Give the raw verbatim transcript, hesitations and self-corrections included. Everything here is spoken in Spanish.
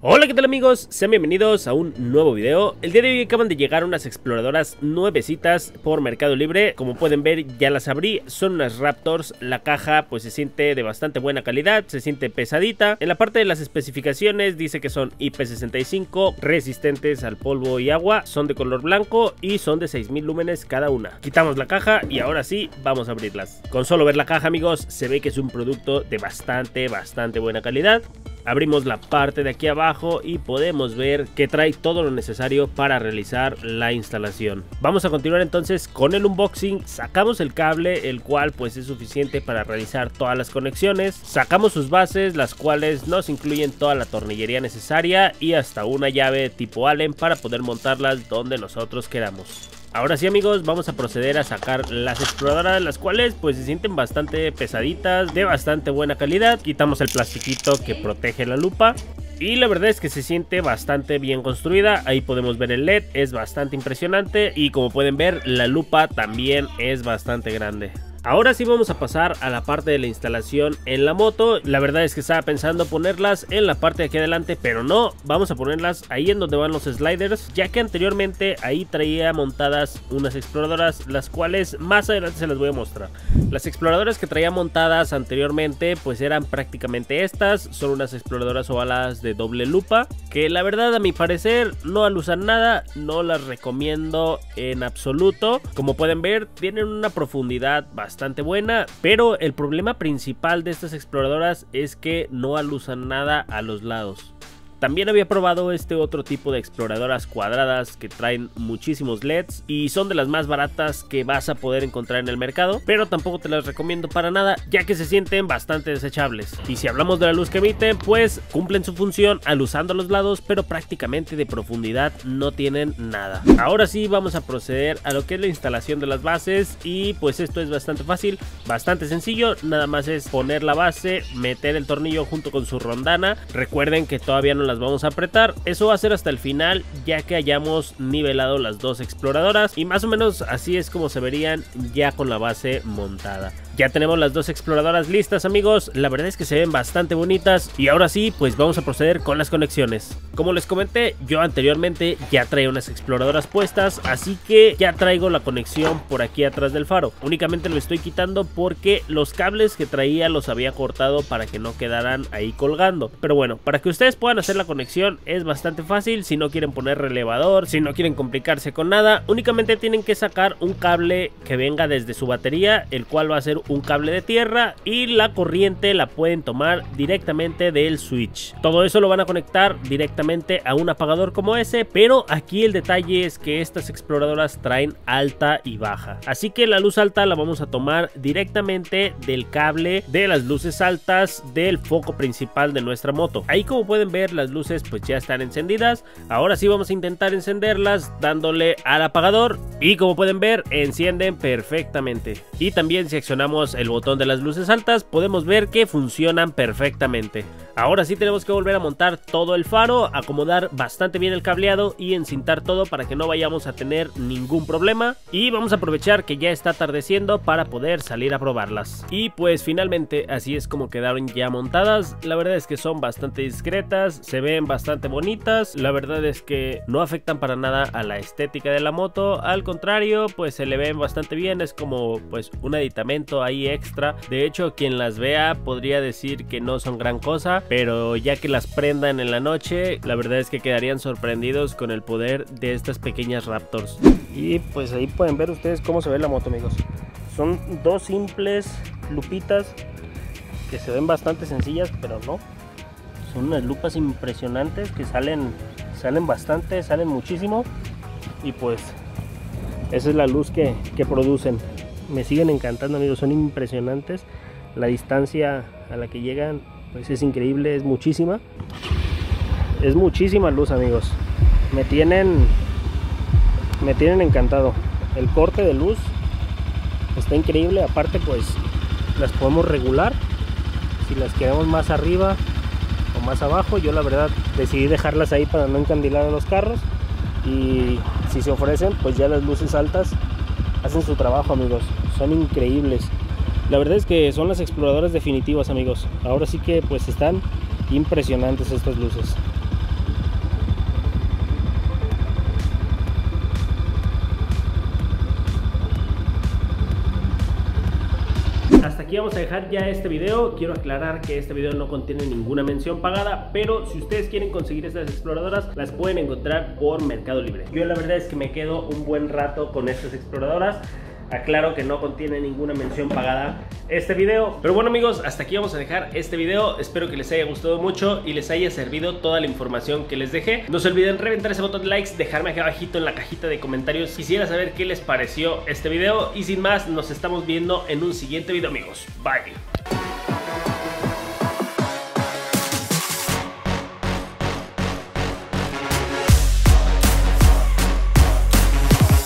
Hola, ¿qué tal amigos? Sean bienvenidos a un nuevo video. El día de hoy acaban de llegar unas exploradoras nuevecitas por Mercado Libre. Como pueden ver, ya las abrí, son unas Raptors. La caja pues se siente de bastante buena calidad, se siente pesadita. En la parte de las especificaciones dice que son I P sesenta y cinco, resistentes al polvo y agua, son de color blanco y son de seis mil lúmenes cada una. Quitamos la caja y ahora sí, vamos a abrirlas. Con solo ver la caja, amigos, se ve que es un producto de bastante, bastante buena calidad. Abrimos la parte de aquí abajo y podemos ver que trae todo lo necesario para realizar la instalación. Vamos a continuar entonces con el unboxing. Sacamos el cable, el cual pues es suficiente para realizar todas las conexiones. Sacamos sus bases, las cuales nos incluyen toda la tornillería necesaria y hasta una llave tipo Allen para poder montarlas donde nosotros queramos. Ahora sí, amigos, vamos a proceder a sacar las exploradoras, las cuales pues se sienten bastante pesaditas, de bastante buena calidad. Quitamos el plastiquito que protege la lupa y la verdad es que se siente bastante bien construida. Ahí podemos ver el L E D, es bastante impresionante y como pueden ver la lupa también es bastante grande. Ahora sí vamos a pasar a la parte de la instalación en la moto. La verdad es que estaba pensando ponerlas en la parte de aquí adelante, pero no, vamos a ponerlas ahí en donde van los sliders, ya que anteriormente ahí traía montadas unas exploradoras, las cuales más adelante se las voy a mostrar. Las exploradoras que traía montadas anteriormente pues eran prácticamente estas, son unas exploradoras ovaladas de doble lupa, que la verdad a mi parecer no alusan nada, no las recomiendo en absoluto. Como pueden ver, tienen una profundidad bastante bastante buena, pero el problema principal de estas exploradoras es que no alusan nada a los lados. También había probado este otro tipo de exploradoras cuadradas que traen muchísimos L E Ds y son de las más baratas que vas a poder encontrar en el mercado, pero tampoco te las recomiendo para nada, ya que se sienten bastante desechables. Y si hablamos de la luz que emiten, pues cumplen su función alusando a los lados, pero prácticamente de profundidad no tienen nada. Ahora sí vamos a proceder a lo que es la instalación de las bases y pues esto es bastante fácil, bastante sencillo. Nada más es poner la base, meter el tornillo junto con su rondana. Recuerden que todavía no las vamos a apretar, eso va a ser hasta el final, ya que hayamos nivelado las dos exploradoras y más o menos así es como se verían ya con la base montada. Ya tenemos las dos exploradoras listas, amigos, la verdad es que se ven bastante bonitas y ahora sí pues vamos a proceder con las conexiones. Como les comenté, yo anteriormente ya traía unas exploradoras puestas, así que ya traigo la conexión por aquí atrás del faro. Únicamente lo estoy quitando porque los cables que traía los había cortado para que no quedaran ahí colgando, pero bueno, para que ustedes puedan hacer la conexión es bastante fácil. Si no quieren poner relevador, si no quieren complicarse con nada, únicamente tienen que sacar un cable que venga desde su batería, el cual va a ser un cable de tierra, y la corriente la pueden tomar directamente del switch. Todo eso lo van a conectar directamente a un apagador como ese, pero aquí el detalle es que estas exploradoras traen alta y baja, así que la luz alta la vamos a tomar directamente del cable de las luces altas del foco principal de nuestra moto. Ahí, como pueden ver, las luces pues ya están encendidas. Ahora sí vamos a intentar encenderlas dándole al apagador y como pueden ver encienden perfectamente. Y también si accionamos el botón de las luces altas podemos ver que funcionan perfectamente. Ahora sí tenemos que volver a montar todo el faro, acomodar bastante bien el cableado y encintar todo para que no vayamos a tener ningún problema. Y vamos a aprovechar que ya está atardeciendo para poder salir a probarlas. Y pues finalmente así es como quedaron ya montadas. La verdad es que son bastante discretas, se ven bastante bonitas. La verdad es que no afectan para nada a la estética de la moto, al contrario pues se le ven bastante bien. Es como pues un aditamento ahí extra. De hecho, quien las vea podría decir que no son gran cosa, pero ya que las prendan en la noche, la verdad es que quedarían sorprendidos con el poder de estas pequeñas Raptors. Y pues ahí pueden ver ustedes cómo se ve la moto, amigos. Son dos simples lupitas que se ven bastante sencillas, pero no, son unas lupas impresionantes que salen salen bastante, salen muchísimo, y pues esa es la luz que, que producen. Me siguen encantando, amigos, son impresionantes. La distancia a la que llegan pues es increíble, es muchísima. Es muchísima luz, amigos. Me tienen me tienen encantado. El corte de luz está increíble. Aparte pues las podemos regular si las queremos más arriba o más abajo. Yo la verdad decidí dejarlas ahí para no encandilar a los carros, y si se ofrecen pues ya las luces altas hacen su trabajo, amigos. Son increíbles. La verdad es que son las exploradoras definitivas, amigos. Ahora sí que pues están impresionantes estas luces. hasta aquí vamos a dejar ya este video. Quiero aclarar que este video no contiene ninguna mención pagada, pero si ustedes quieren conseguir estas exploradoras, las pueden encontrar por Mercado Libre. Yo la verdad es que me quedo un buen rato con estas exploradoras. Aclaro que no contiene ninguna mención pagada este video. Pero bueno amigos, hasta aquí vamos a dejar este video. Espero que les haya gustado mucho y les haya servido toda la información que les dejé. No se olviden reventar ese botón de likes, dejarme aquí abajito en la cajita de comentarios. Quisiera saber qué les pareció este video. Y sin más, nos estamos viendo en un siguiente video amigos. Bye.